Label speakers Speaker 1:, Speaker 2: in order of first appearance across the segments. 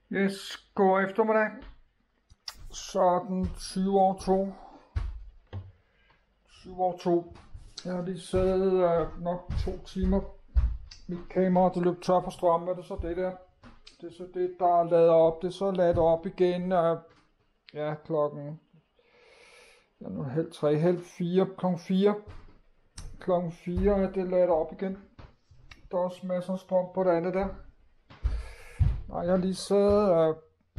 Speaker 1: Yes, god eftermiddag. Så den 20 over 2. 20 over 2. Jeg har lige siddet nok 2 timer. Mit kamera det løb tør for strøm, og det er så det der. Det er så det, der er ladet op. Det er så ladet op igen. Ja, klokken... Ja, nu er halv 3, halv 4, klokken 4. Klokken 4 er det ladet op igen. Der er også masser af strøm på det andet der. Nej, jeg har lige siddet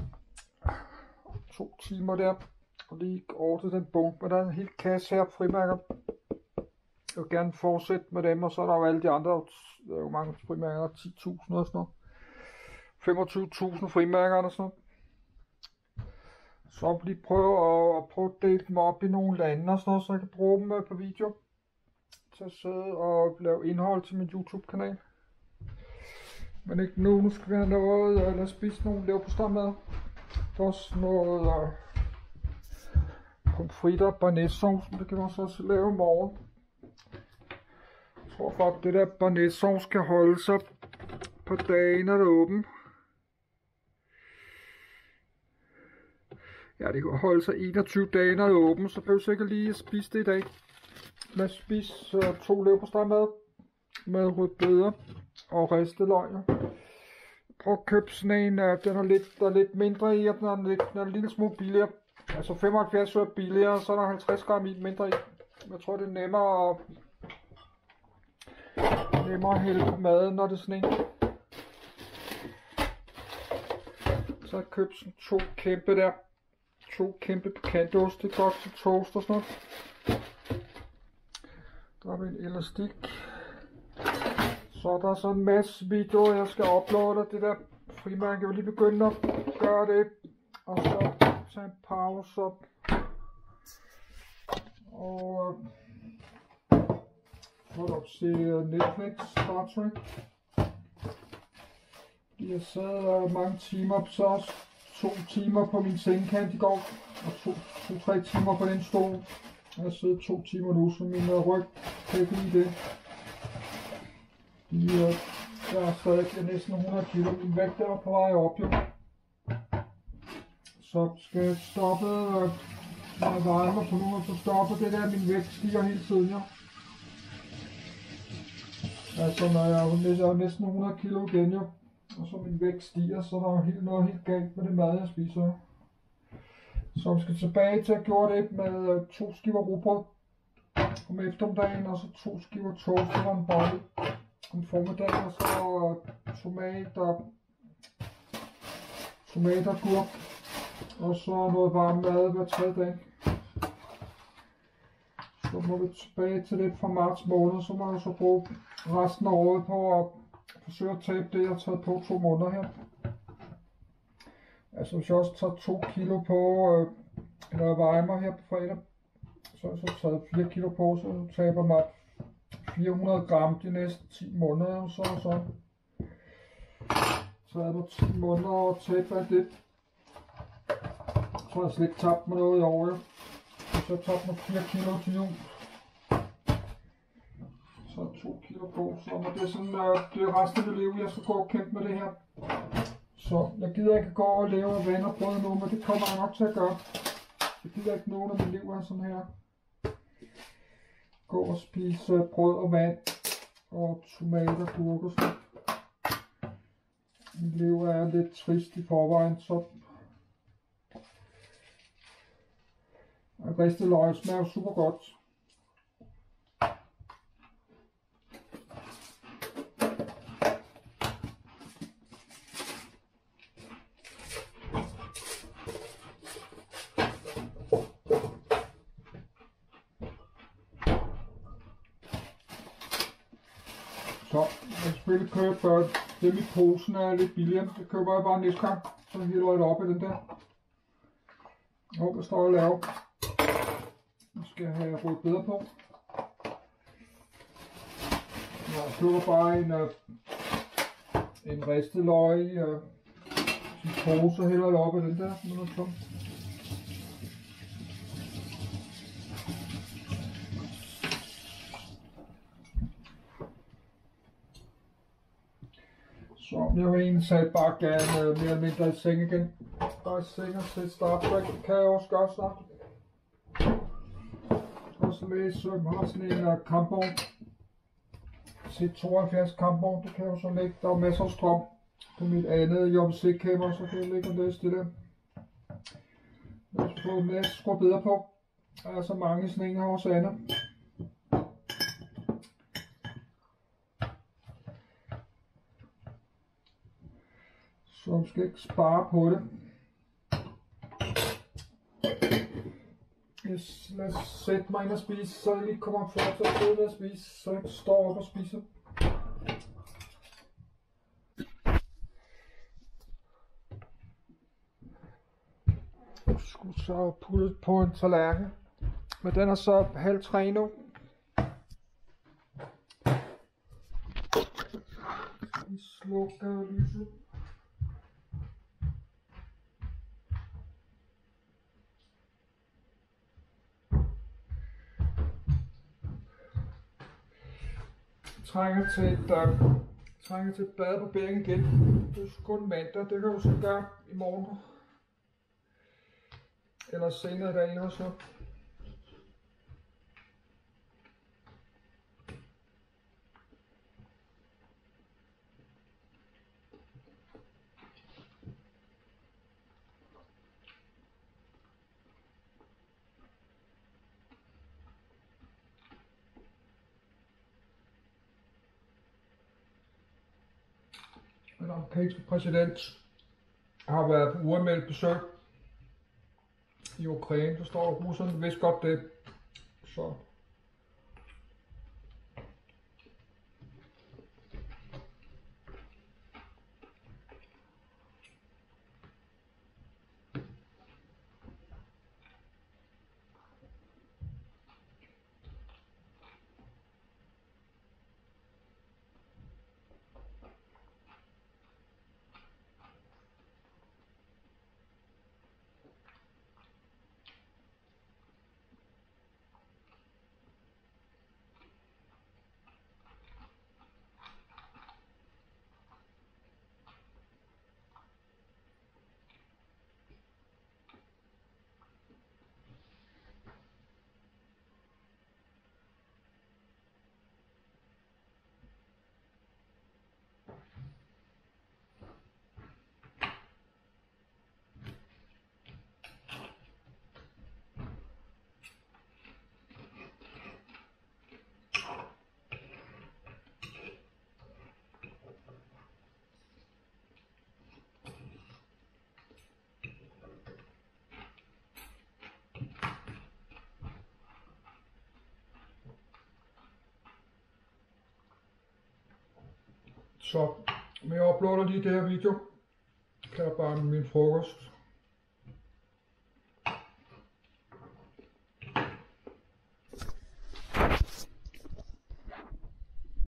Speaker 1: 2 timer der, og lige ordnet den bunke, men der er en hel kasse her frimærker. Jeg vil gerne fortsætte med dem, og så er der jo alle de andre, der er jo mange frimærker, der er 10.000 og sådan noget. 25.000 frimærker og sådan noget. Så lige prøve at dele dem op i nogle lande og sådan noget, så jeg kan bruge dem på video. Til at sidde og lave indhold til min YouTube-kanal. Men ikke nu, nu skal vi have noget, eller spise nogle leverpostejmad. Der er også noget pomfritter, bearnaisesauce, det kan man også lave i morgen. Jeg tror faktisk, det der bearnaisesauce kan holde sig på dagen, når det er åbent. Ja, det kan holde sig 21 dage, når det er åbent, så behøver jeg sikkert lige at spise det i dag. Lad os spise 2 leverpostejmad med rødbeder og ristet løg. Prøv at købe sådan en, der er lidt mindre i, og den er en lille smule billigere. Altså 75 øre billigere, så er der 50 gram i mindre i. Jeg tror, det er nemmere at hælde på maden, når det er sådan en. Så har jeg købt sådan 2 kæmpe der. 2 kæmpe pikantost, det er godt til toast og sådan noget. Der har vi en elastik. Så er der så en masse videoer, jeg skal uploade, det der frimærke. Jeg vil lige begynde at gøre det, og så tage en pause op. Og prøve at se Netflix, Star Trek. Jeg sad mange timer, så også 2 timer på min sengekant i går, og 2-3 timer på den stol. Jeg har siddet 2 timer nu, så min ryg kan ikke lide det. Jeg er stadig næsten 100 kilo. Min vægt er på vej op, jo. Så skal jeg stoppe, når jeg vejer mig på nu, og så stoppe det der, min vægt stiger hele tiden, jo. Altså, når jeg er næsten 100 kilo igen, jo. Og så min vægt stiger, så der er noget helt galt med det mad, jeg spiser. Så vi skal tilbage til at gøre det med 2 skiver rugbrød om eftermiddagen, og så 2 skiver toast og en bolle om formiddagen, og så tomater, gurk, og så noget varm mad hver 3 dag. Så må vi tilbage til det fra marts måned, så må jeg så bruge resten af året på at forsøge at tabe det, jeg har taget på 2 måneder her. Altså hvis jeg også tager 2 kilo på, når jeg vejer mig her på fredag, så har jeg så taget 4 kilo på, så taber mig 400 gram de næste 10 måneder, så er der 10 måneder og tabe alt det. Så har jeg slet ikke tabt mig noget i år, jo. Så jeg tabt mig 4 kilo til jul. Så er 2 kilo på, så må det er sådan, det er resten af mit liv, jeg skal gå og kæmpe med det her. Så jeg gider ikke gå og lave vand og brød nu, men det kommer jeg nok til at gøre. Jeg gider ikke nogen af mit liv er sådan her. Gå og spise brød og vand og tomater, gurk og sådan. Mit liv er lidt trist i forvejen, så ristet løg smager super godt. Så jeg skal selvfølgelig købe det mit posen er lidt billigere. Det køber jeg bare næste gang. Så hælder jeg det op i den der. Og hvad står jeg at lave? Nu skal jeg have rødbeder på. Jeg køber bare en ristet løg i sin pose og hælder det op i den der. Så jeg vil egentlig sige bare gerne mere eller mindre i seng igen. Bare i seng til Star Trek, det kan jeg også gøre snart. Og så læse, har sådan en kampvogn. C72 kampvogn, det kan jeg jo så lægge. Der er masser af strøm på mit andet JVC-kamera, så kan jeg lægge og læse det der. Jeg skal få en masse skruer bedre på. Der er så mange sådan en her hos Anna. Så vi skal ikke spare på det. Yes, lad os sætte mig ind og spise, så jeg lige kommer før til at sidde og spise, så jeg ikke står op og spiser. Jeg skulle så putte på en tallerken, men den er så 2:30 nu. Vi slukker lyset. Trænger til et bad på bækken igen. Det er kun mandag, det kan du så gøre i morgen. Eller senere i dag eller så. Den amerikanske præsident har været på uanmeldt besøg i Ukraine. Der står russerne vist godt det. Så men jeg uploader lige det her video. Kan jeg bare med min frokost.